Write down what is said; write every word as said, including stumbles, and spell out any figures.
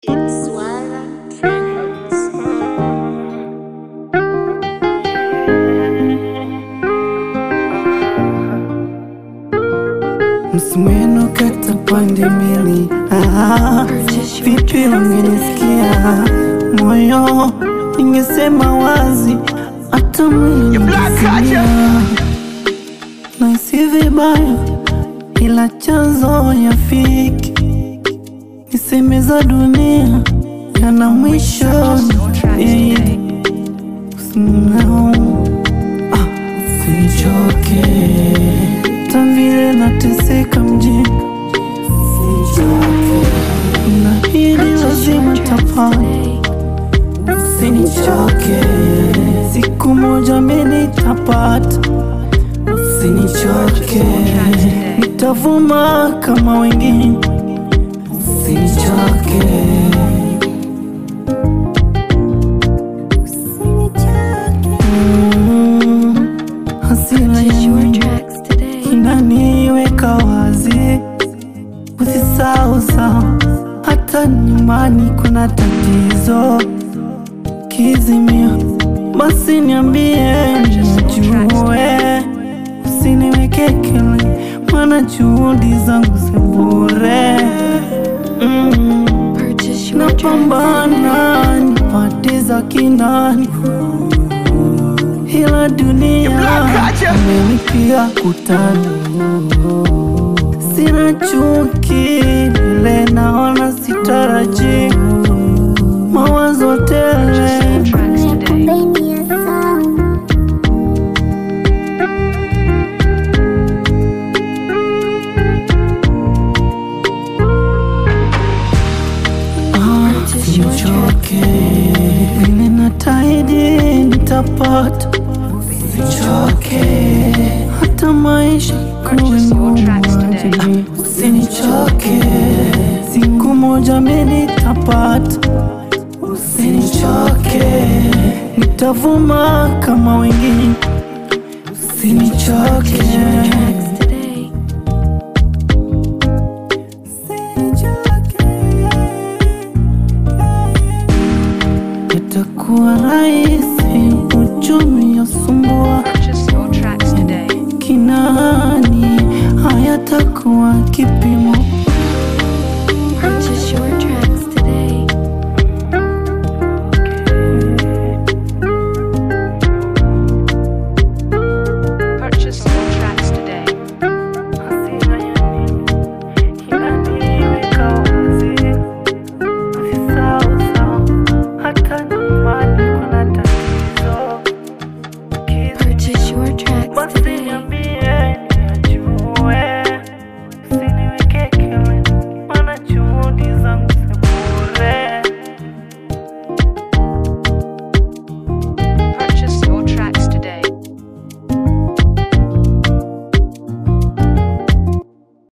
It's Warrant. Msumeno kata pande mbili. Ah, vipi ungenisikia moyo, ningesema wazi hata mwili ningesimia. Na si vibaya ila chanzo ya fiki, niseme za dunia yana mwisho. Usichoke vile nateseka mjini, na hili lazima tapani. Usinichoke, siku moja mimi nitapata. Usinichoke, nitavuma kama wengine. Usinichoke, mm, hasira yangu inaniweka wazi. Usisahau sawa, hata nyumbani kuna tatizo. Kizimia basi niambie nijue, usiniweke kele, maana juhudi zangu si bure. mm. Napambana nipate za kindani, ila dunia imenipia kutani. Sina chuki vile naona sitaraji, mawazo tele. Usichoke vile nataidi nitapata. Usichoke hata maisha kuwe ngumu aje. Usinichoke, siku moja mimi nitapata. Usinichoke, nitavuma kama wengine. Usinichoke, itakuwa rahisi uchumi yasumbua kinani, hayatakuwa kipimo. Purchase your tracks today. Purchase your tracks today. Purchase your tracks today.